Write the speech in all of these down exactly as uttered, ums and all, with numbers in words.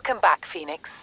Welcome back, Phoenix.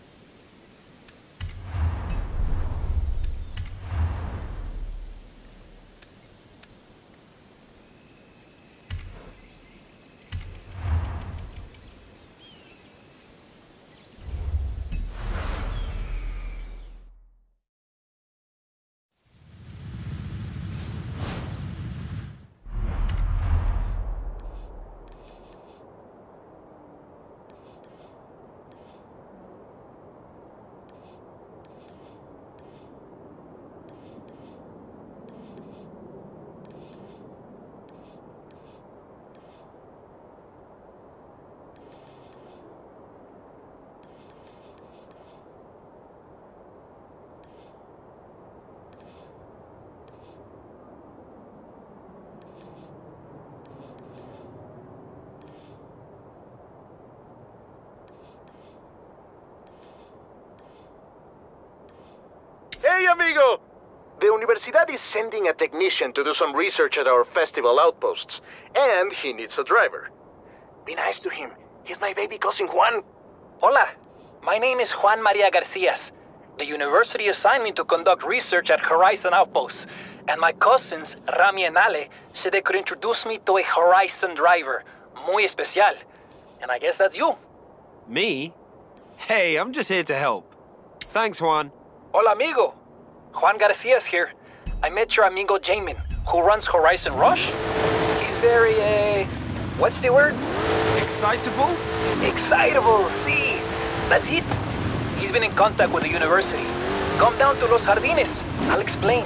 Hey, amigo! The Universidad is sending a technician to do some research at our festival outposts, and he needs a driver. Be nice to him. He's my baby cousin Juan. Hola, my name is Juan Maria Garcias. The university assigned me to conduct research at Horizon Outposts, and my cousins, Rami and Ale, said they could introduce me to a Horizon driver, muy especial. And I guess that's you. Me? Hey, I'm just here to help. Thanks, Juan. Hola, amigo. Juan Garcias here. I met your amigo Jamin, who runs Horizon Rush. He's very, uh, what's the word? Excitable? Excitable, see. That's it. He's been in contact with the university. Come down to Los Jardines. I'll explain.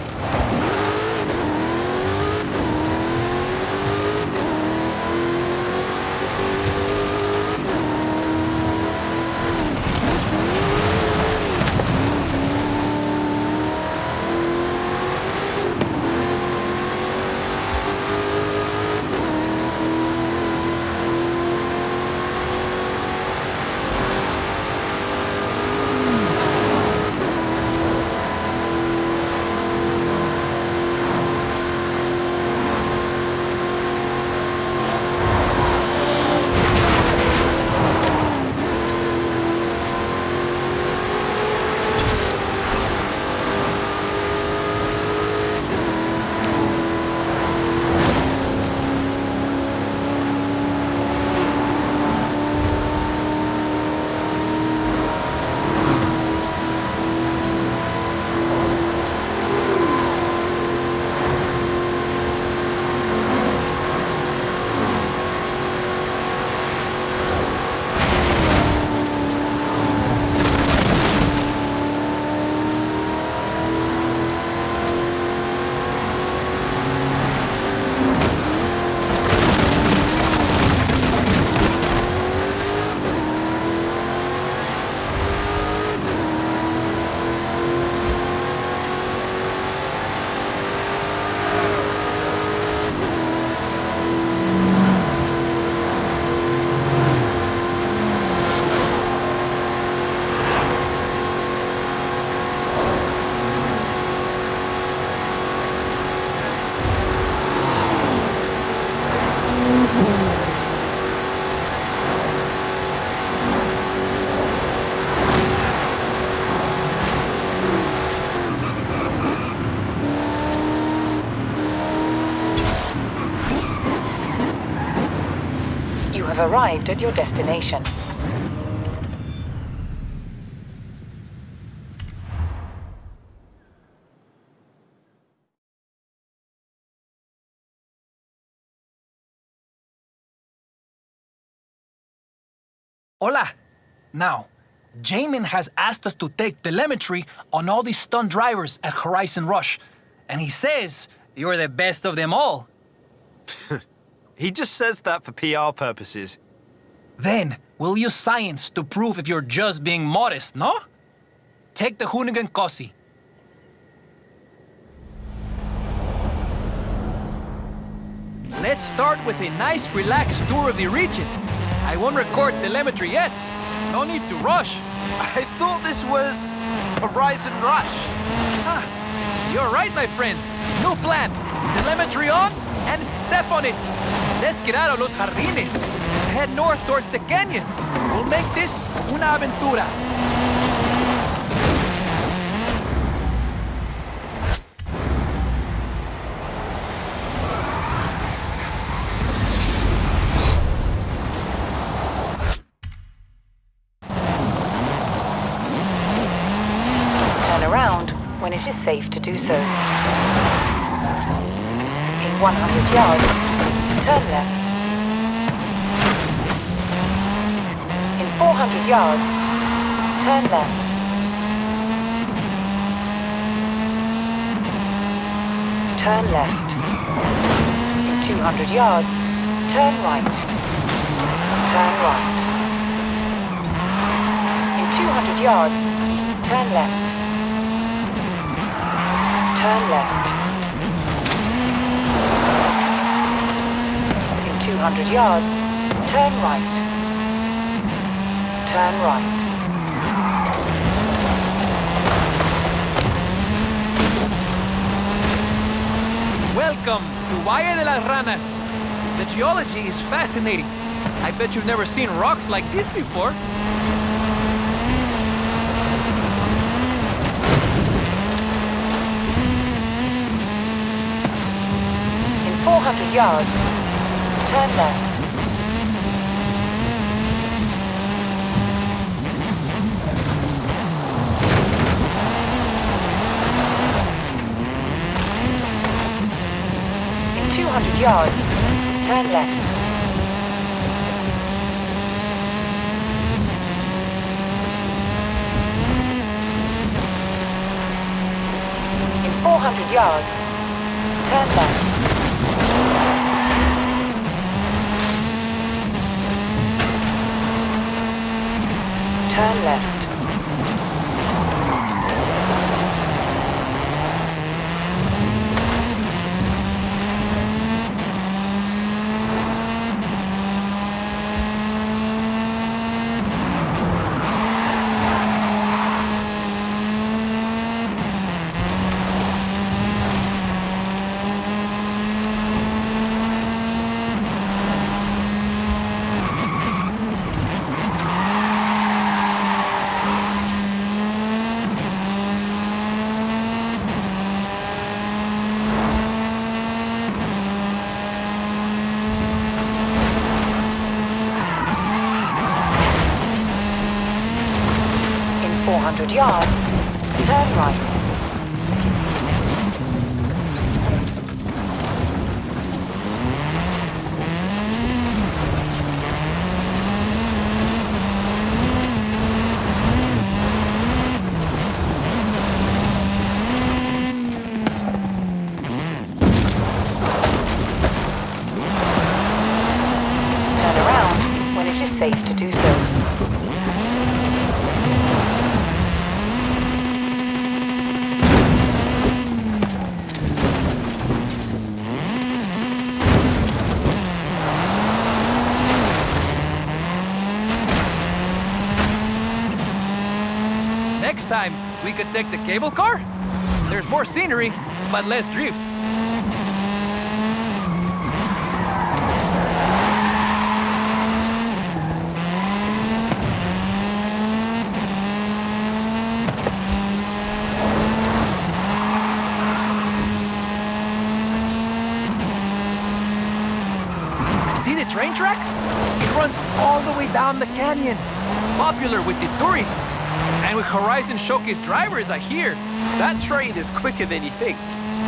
Have arrived at your destination. Hola. Now, Jamin has asked us to take telemetry on all these stunt drivers at Horizon Rush, and he says you're the best of them all. He just says that for P R purposes. Then, we'll use science to prove if you're just being modest, no? Take the Hoonigan Cosi. Let's start with a nice, relaxed tour of the region. I won't record telemetry yet. No need to rush. I thought this was Horizon Rush. Ah, you're right, my friend. New plan. Telemetry on and step on it. Let's get out of Los Jardines. Head north towards the canyon. We'll make this una aventura. Turn around when it is safe to do so. In one hundred yards, turn left. In four hundred yards, turn left. Turn left. In two hundred yards, turn right. Turn right. In two hundred yards, turn left. Turn left. In two hundred yards, turn right. Turn right. Welcome to Valle de las Ranas. The geology is fascinating. I bet you've never seen rocks like this before. four hundred yards, turn left. In two hundred yards, turn left. In four hundred yards, turn left. Turn left. four hundred yards, turn right. Turn around when it is safe to do so. Next time, we could take the cable car. There's more scenery, but less drift. See the train tracks? It runs all the way down the canyon. Popular with the tourists. And with Horizon Showcase drivers, I hear. That train is quicker than you think.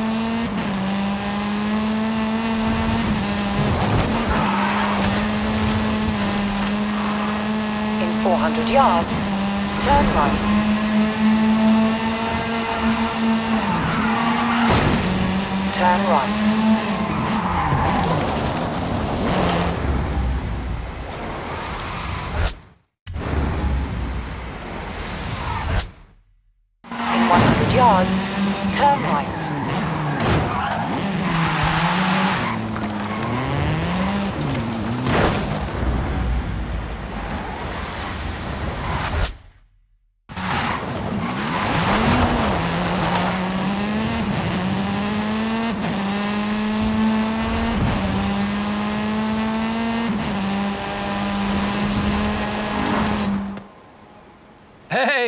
In four hundred yards, turn right. Turn right. one hundred yards, turn right.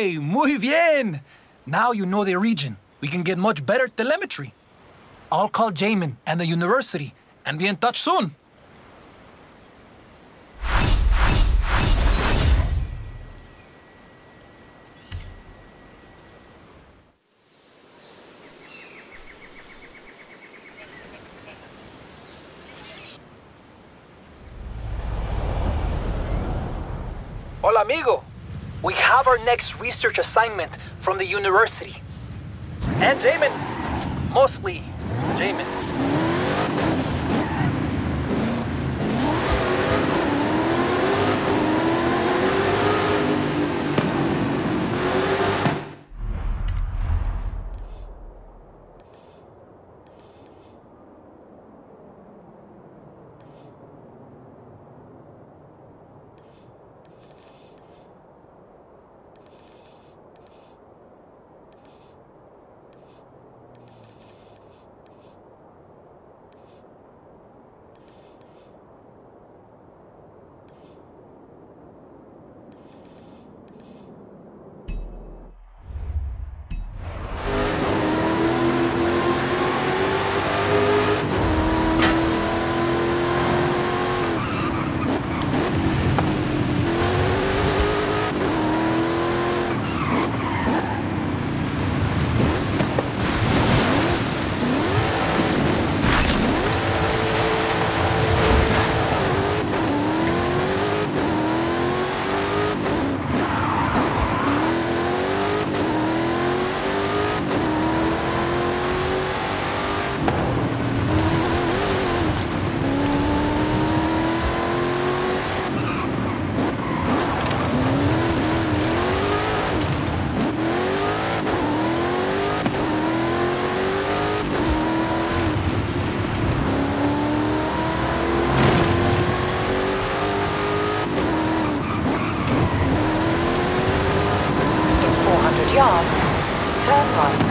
Hey, muy bien! Now you know the region. We can get much better telemetry. I'll call Jamin and the university and be in touch soon. Hola, amigo. We have our next research assignment from the university. And Jamin. Mostly Jamin. Yards, turn right.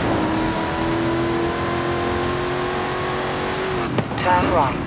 Turn right.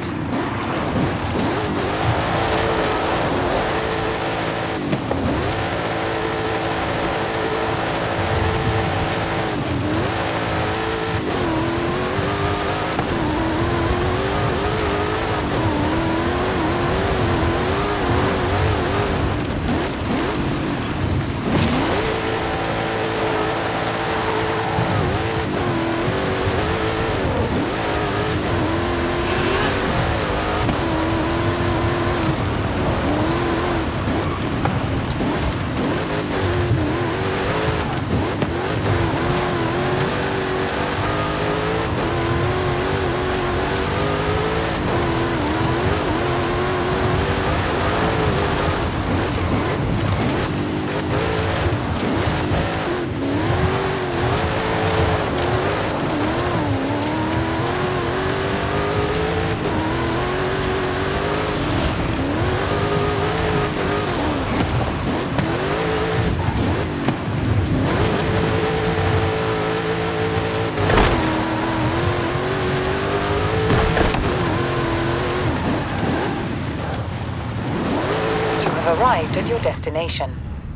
Arrived at your destination.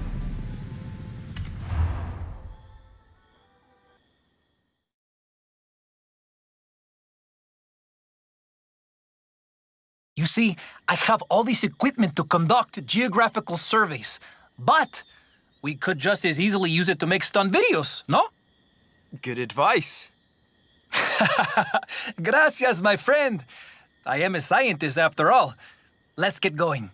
You see, I have all this equipment to conduct geographical surveys, but we could just as easily use it to make stunt videos, no? Good advice. Gracias, my friend. I am a scientist after all. Let's get going.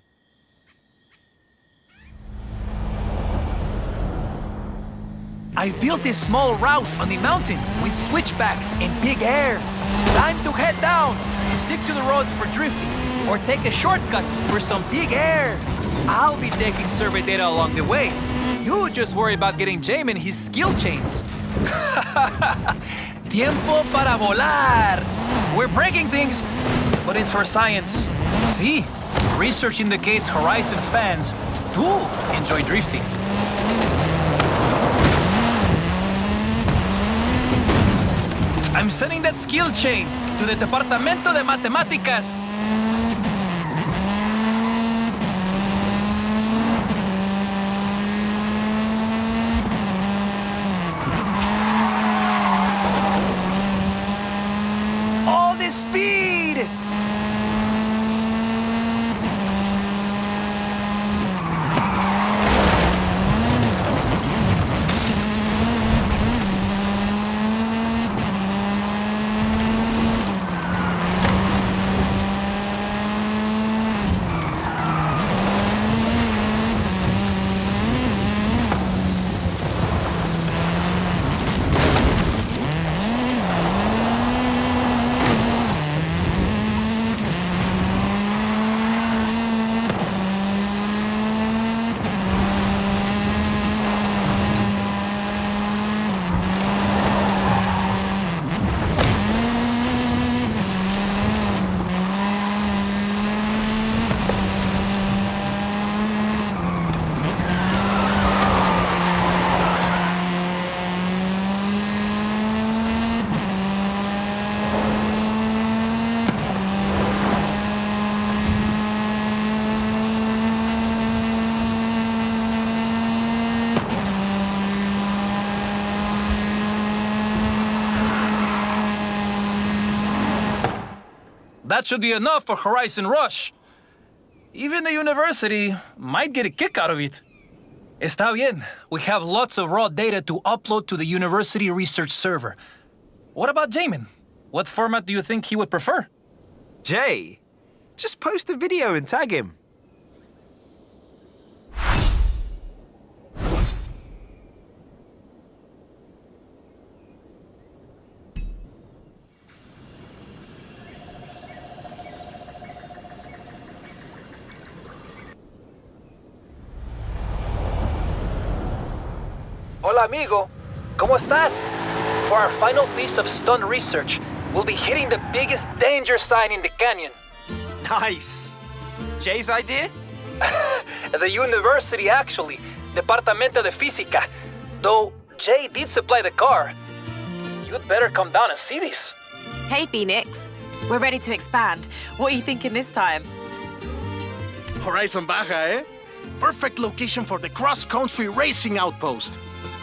I built this small route on the mountain with switchbacks and big air. Time to head down. Stick to the roads for drifting, or take a shortcut for some big air. I'll be taking survey data along the way. You just worry about getting Jamin his skill chains. Tiempo para volar. We're breaking things, but it's for science. See, research indicates Horizon fans do enjoy drifting. I'm sending that skill chain to the Departamento de Matemáticas. That should be enough for Horizon Rush. Even the university might get a kick out of it. Está bien. We have lots of raw data to upload to the university research server. What about Jamin? What format do you think he would prefer? Jay, just post a video and tag him. Hola, amigo. ¿Cómo estás? For our final piece of stunt research, we'll be hitting the biggest danger sign in the canyon. Nice. Jay's idea? The university, actually. Departamento de Física. Though Jay did supply the car. You'd better come down and see this. Hey, Phoenix. We're ready to expand. What are you thinking this time? Horizon Baja, eh? Perfect location for the cross-country racing outpost.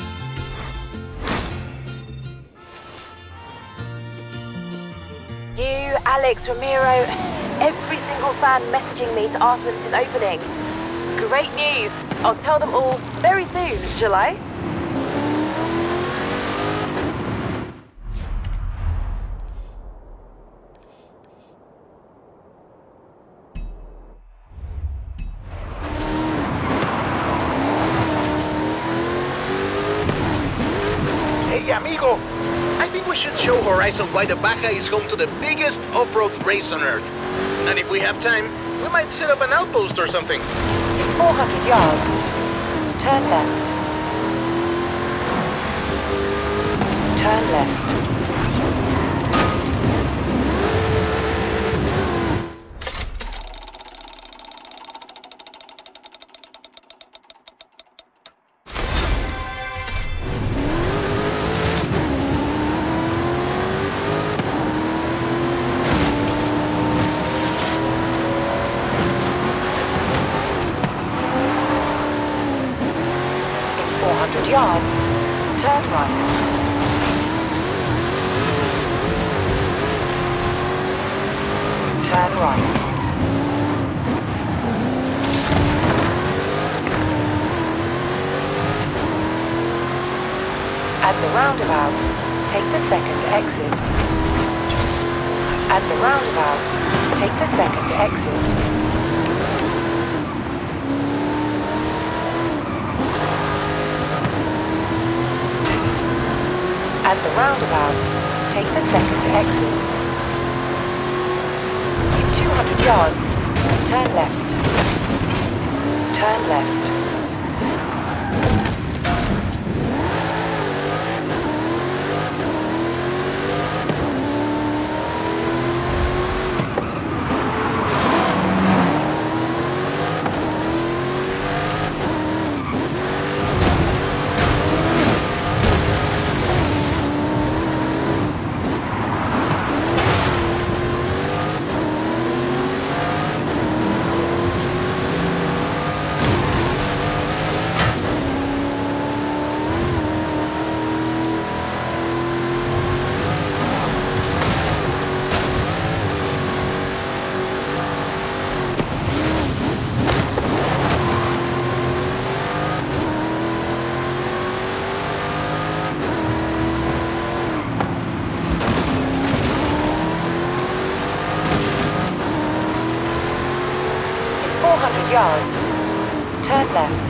You, Alex, Ramiro, every single fan messaging me to ask when this is opening. Great news. I'll tell them all very soon, shall I? Hey, amigo! I think we should show Horizon why the Baja is home to the biggest off-road race on Earth. And if we have time, we might set up an outpost or something. In four hundred yards, turn left. Turn left. four hundred yards, turn right. Turn right. At the roundabout, take the second exit. At the roundabout, take the second exit. At the roundabout, take the second exit. In two hundred yards, turn left. Turn left. four hundred yards, turn left.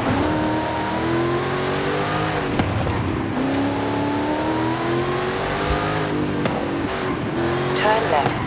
Turn left.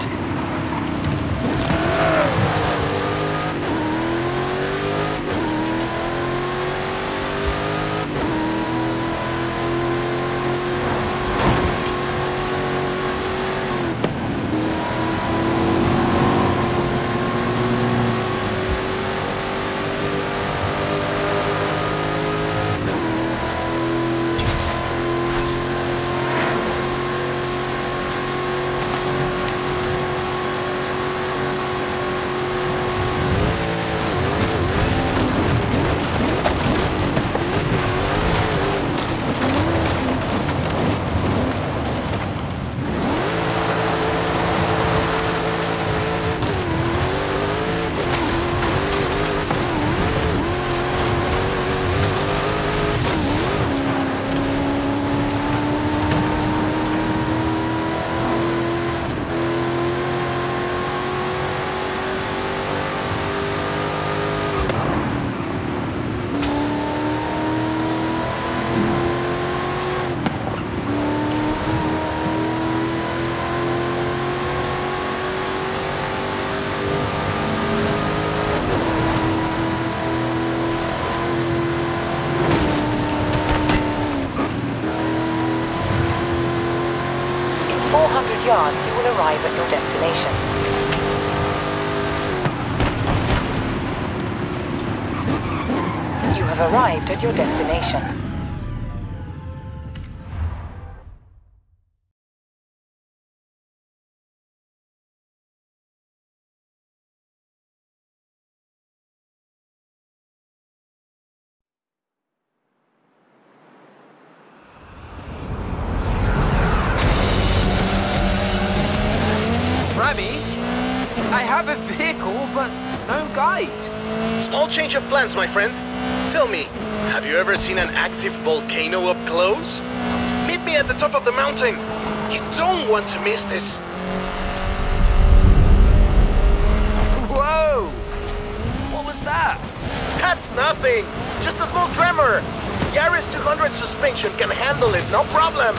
chance you will arrive at your destination. You have arrived at your destination. I have a vehicle, but no guide. Small change of plans, my friend. Tell me, have you ever seen an active volcano up close? Meet me at the top of the mountain. You don't want to miss this. Whoa! What was that? That's nothing. Just a small tremor. Yaris two hundred suspension can handle it, no problem.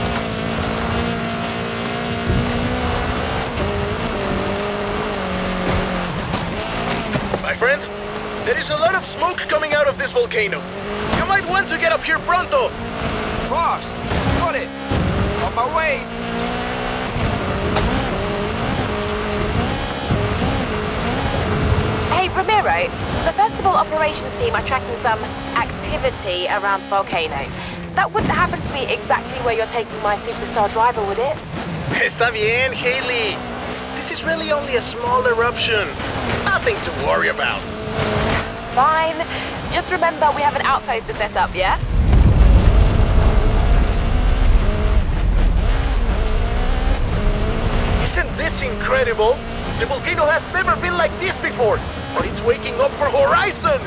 My friend, there is a lot of smoke coming out of this volcano. You might want to get up here pronto. Fast! Got it! On my way! Hey, Ramiro, the festival operations team are tracking some activity around the volcano. That wouldn't happen to be exactly where you're taking my superstar driver, would it? Está bien, Haley. This is really only a small eruption. Nothing to worry about. Fine. Just remember we have an outpost to set up, yeah? Isn't this incredible? The volcano has never been like this before, but it's waking up for Horizon!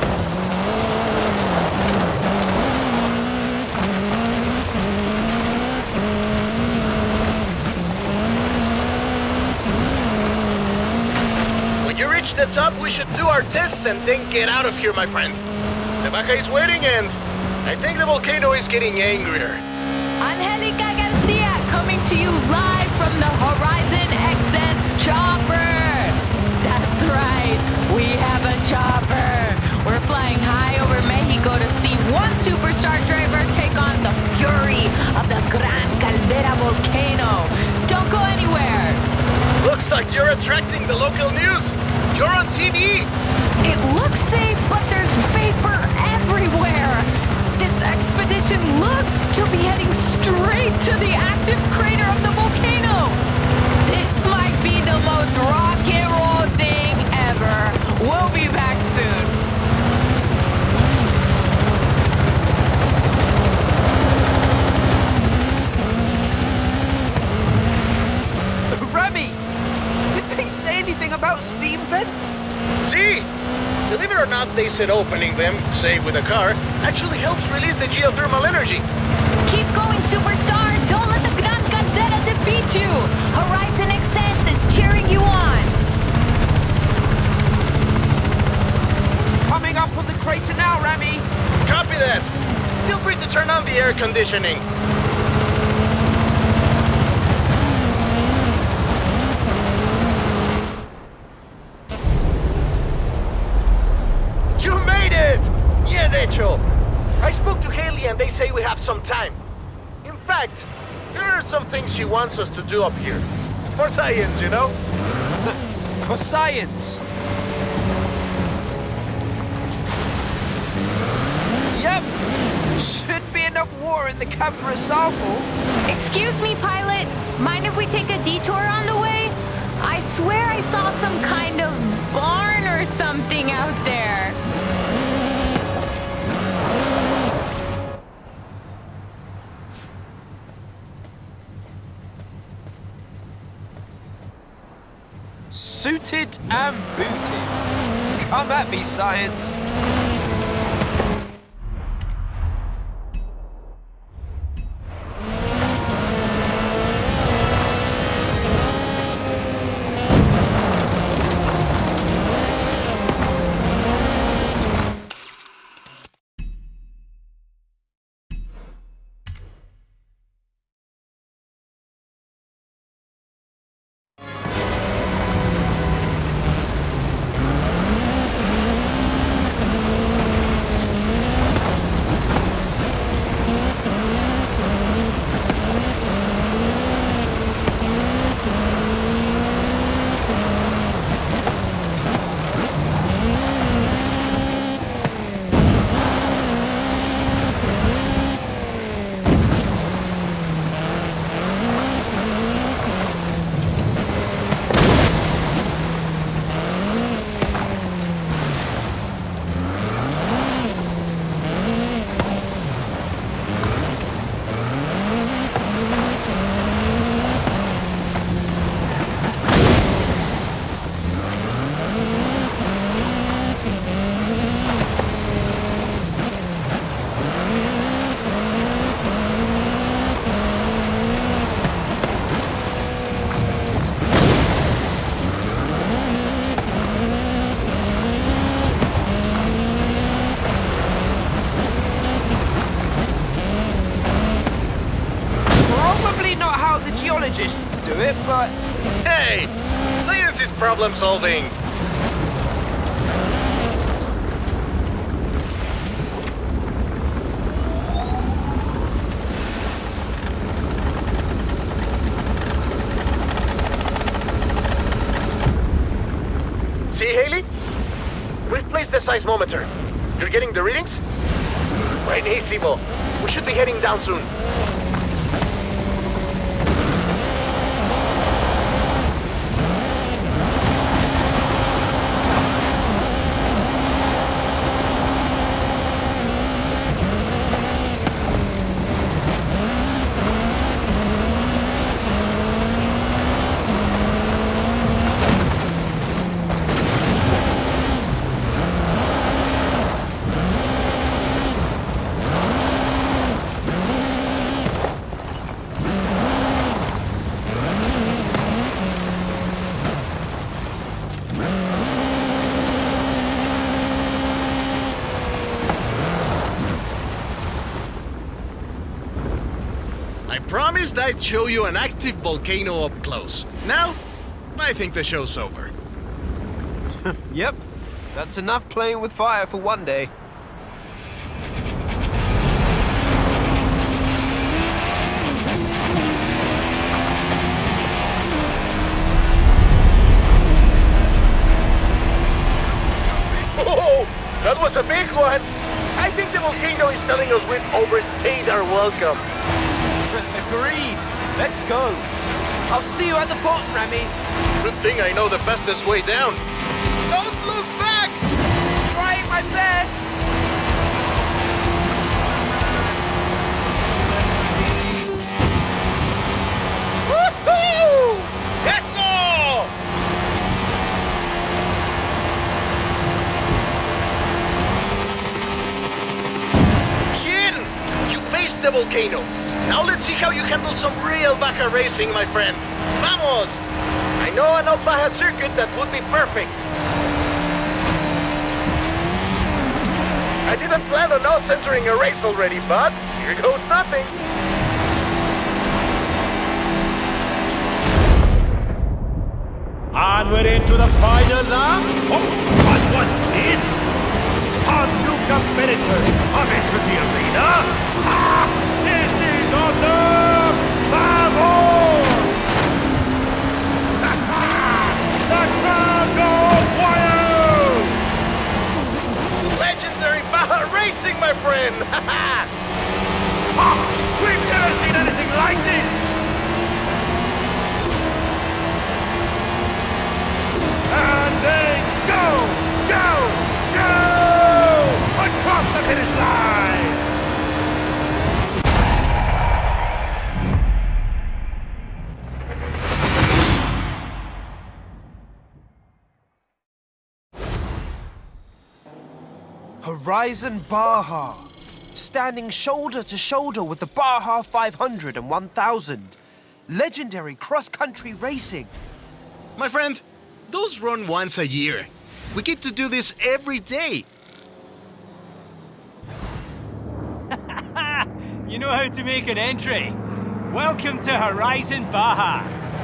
When you reach the top, we should do our tests and then get out of here, my friend. The Baja is waiting and I think the volcano is getting angrier. Angelica Garcia coming to you live from the Horizon X S chopper. That's right, we have a chopper. We're flying high over Mexico to see one superstar driver take on the fury of the Gran Caldera volcano. Don't go anywhere. Looks like you're attracting the local news. You're on T V. It looks safe, but there's vapor everywhere. This expedition looks to be heading straight to the active crater of the volcano. This might be the most rock and roll thing ever. We'll be back soon. Remy! Did they say anything about steam vents? See? Believe it or not, they said opening them, say with a car, actually helps release the geothermal energy. Keep going, superstar. Don't let the Gran Caldera defeat you. Horizon X S is cheering you on. Coming up on the crater now, Remy! Copy that. Feel free to turn on the air conditioning. You made it! Bien hecho! I spoke to Haley and they say we have some time. In fact, there are some things she wants us to do up here. For science, you know? For science! Yep! Should be enough water in the cab for a sample. Excuse me, pilot. Mind if we take a detour on the way? I swear I saw some kind of barn or something out there. Suited and booted. Come at me, science. bit, but... Hey! Science is problem solving! See, Haley? We've placed the seismometer. You're getting the readings? Right, easy, Bo. We should be heading down soon. I promised I'd show you an active volcano up close. Now, I think the show's over. Yep, that's enough playing with fire for one day. Oh, that was a big one! I think the volcano is telling us we've overstayed our welcome. Agreed. Let's go. I'll see you at the bottom, Remy. Good thing I know the fastest way down. Don't look back! Trying my best. Woohoo! Eso! Bien! You faced the volcano. Now let's see how you handle some real Baja racing, my friend. Vamos! I know an old Baja circuit that would be perfect. I didn't plan on us entering a race already, but here goes nothing. Onward into the final lap. Oh, but what's this? Some new competitors have entered the arena. Ah, this is awesome! Vamos! The crowd goes wild! Legendary Baja racing, my friend! Ah, we've never seen anything like this! And they go, go, go! Across the finish line! Horizon Baja. Standing shoulder to shoulder with the Baja five hundred and one thousand. Legendary cross-country racing. My friend, those run once a year. We get to do this every day. You know how to make an entry. Welcome to Horizon Baja.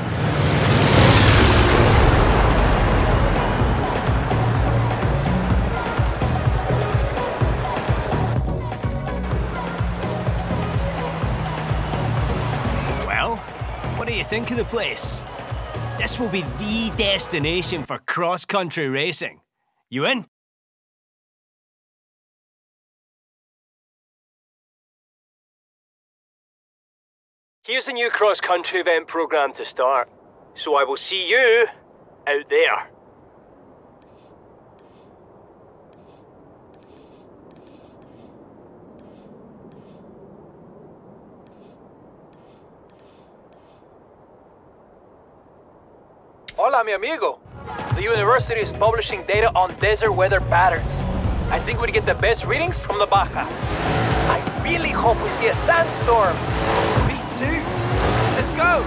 Well, what do you think of the place? This will be the destination for cross-country racing. You in? Here's the new cross-country event program to start. So I will see you out there. Hola, mi amigo. The university is publishing data on desert weather patterns. I think we'd get the best readings from the Baja. I really hope we see a sandstorm. Me too. Let's go.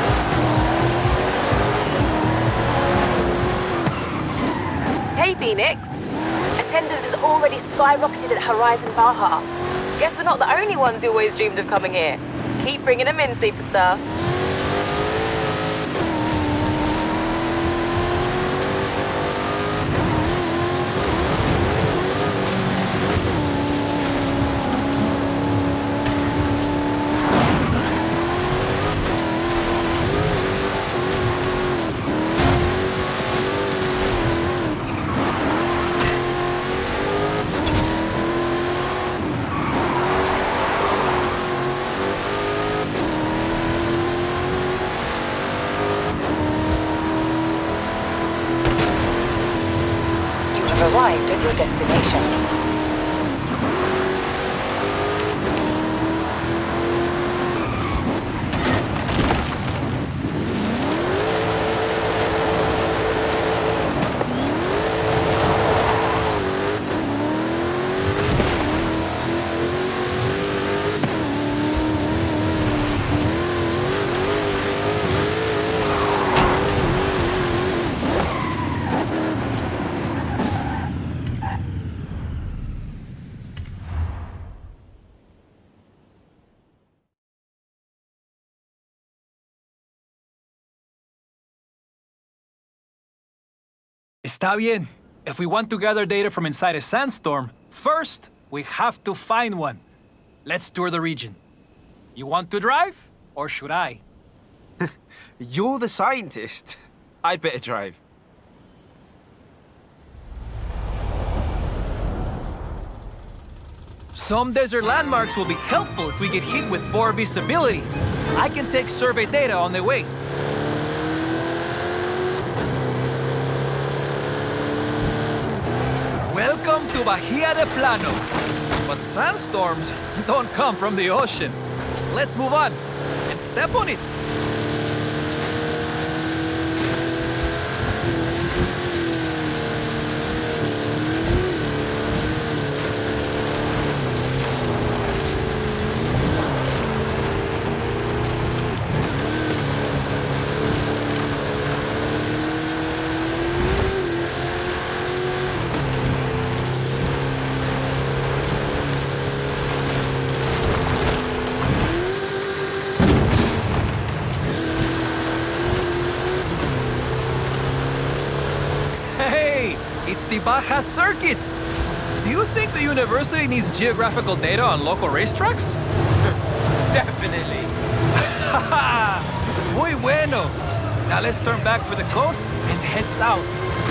Hey, Phoenix. Attendance has already skyrocketed at Horizon Baja. Guess we're not the only ones who always dreamed of coming here. Keep bringing them in, superstar. arrived at your destination. Está bien. If we want to gather data from inside a sandstorm, first, we have to find one. Let's tour the region. You want to drive, or should I? You're the scientist. I'd better drive. Some desert landmarks will be helpful if we get hit with poor visibility. I can take survey data on the way. Welcome to Bahia de Plano. But sandstorms don't come from the ocean. Let's move on and step on it. Hey, it's the Baja Circuit. Do you think the university needs geographical data on local racetracks? Definitely. Muy bueno. Now let's turn back for the coast and head south.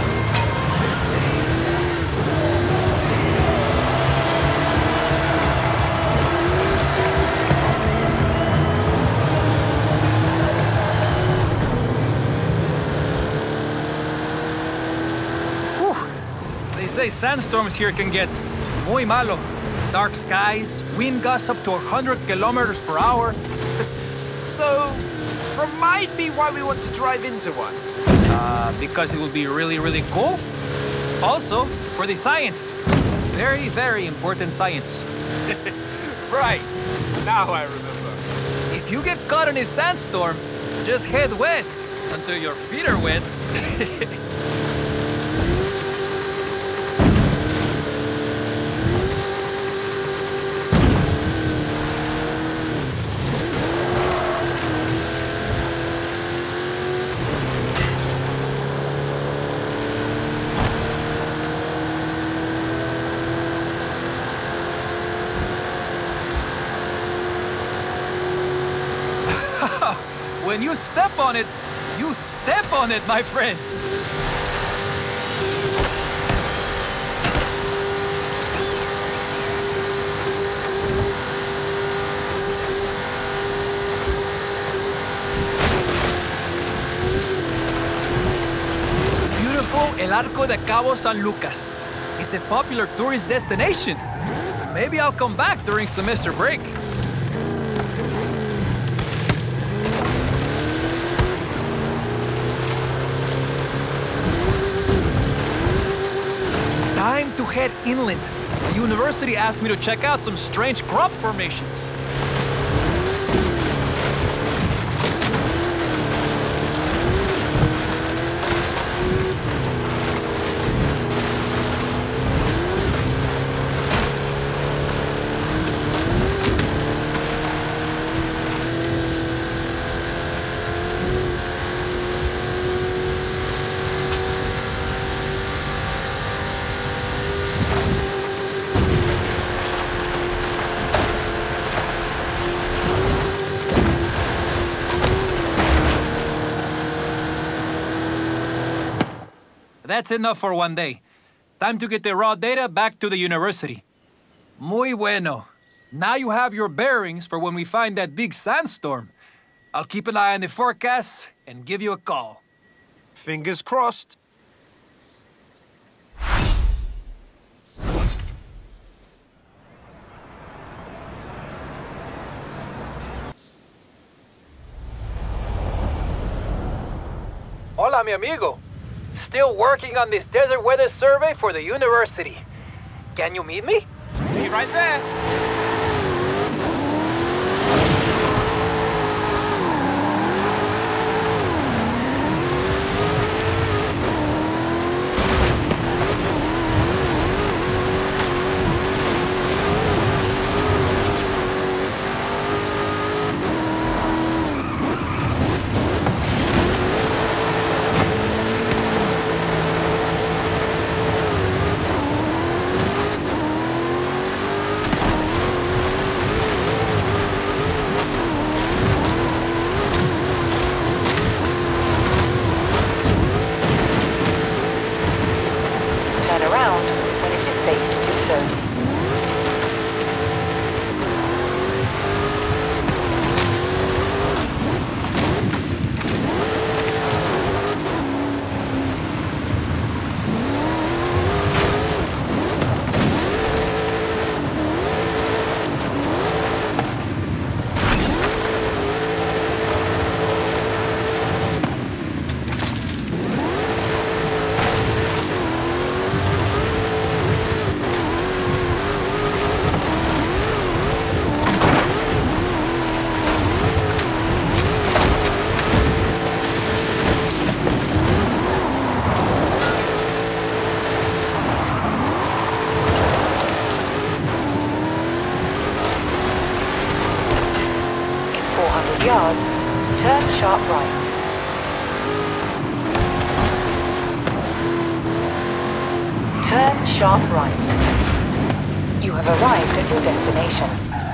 They say sandstorms here can get muy malo. Dark skies, wind gusts up to one hundred kilometers per hour. So, remind me why we want to drive into one. Uh, because it would be really, really cool. Also, for the science. Very, very important science. Right. Now I remember. If you get caught in a sandstorm, just head west until your feet are wet. When you step on it, you step on it, my friend. Beautiful El Arco de Cabo San Lucas. It's a popular tourist destination. Maybe I'll come back during semester break. Time to head inland. The university asked me to check out some strange crop formations. That's enough for one day. Time to get the raw data back to the university. Muy bueno. Now you have your bearings for when we find that big sandstorm. I'll keep an eye on the forecast and give you a call. Fingers crossed. Hola, mi amigo. Still working on this desert weather survey for the university. Can you meet me? Be right there. Yards, turn sharp right. Turn sharp right. You have arrived at your destination.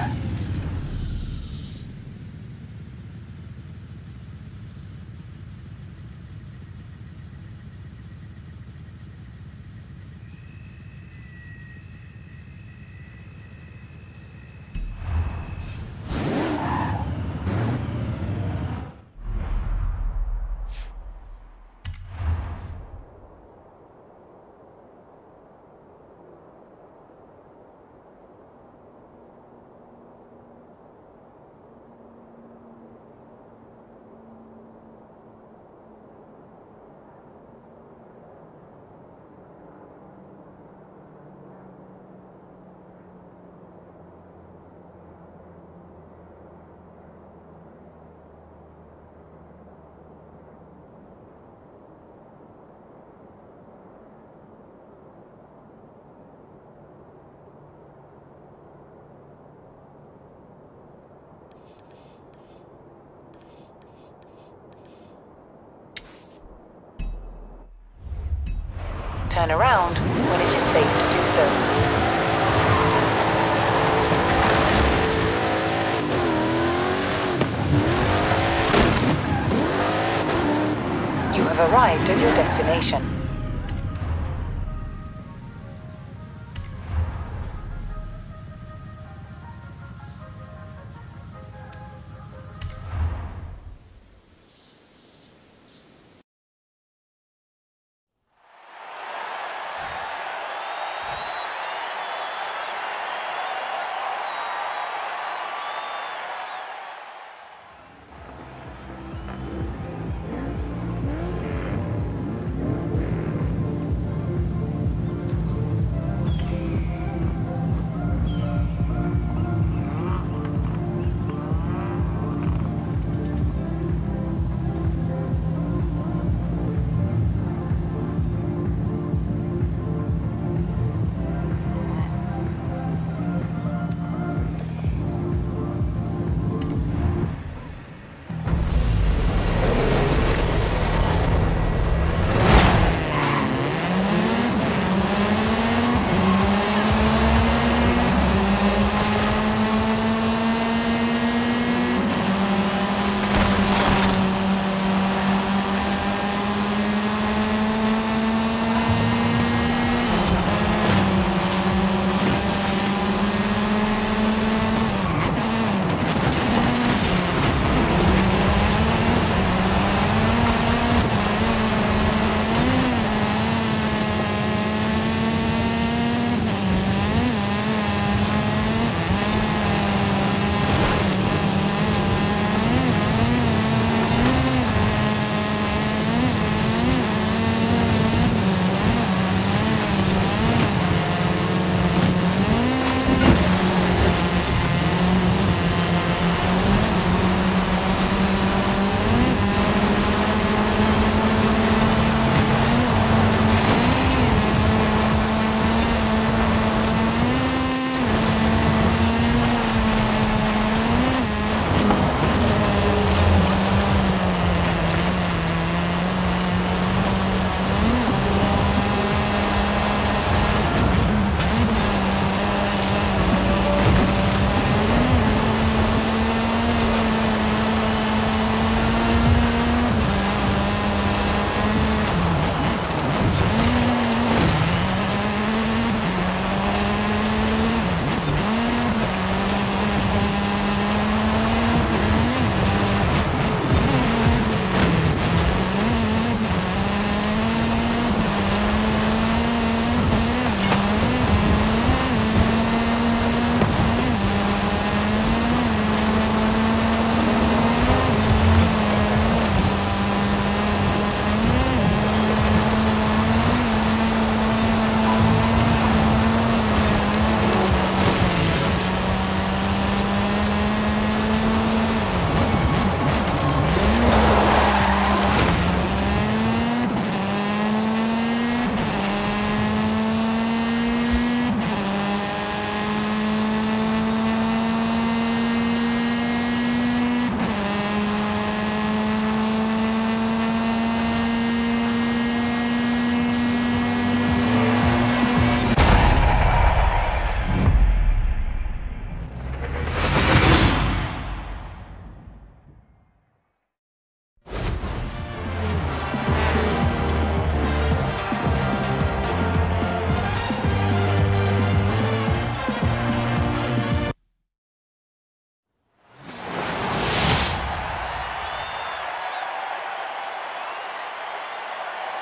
Turn around when it is safe to do so. You have arrived at your destination.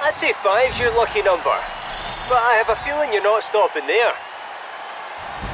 I'd say five's your lucky number, but I have a feeling you're not stopping there.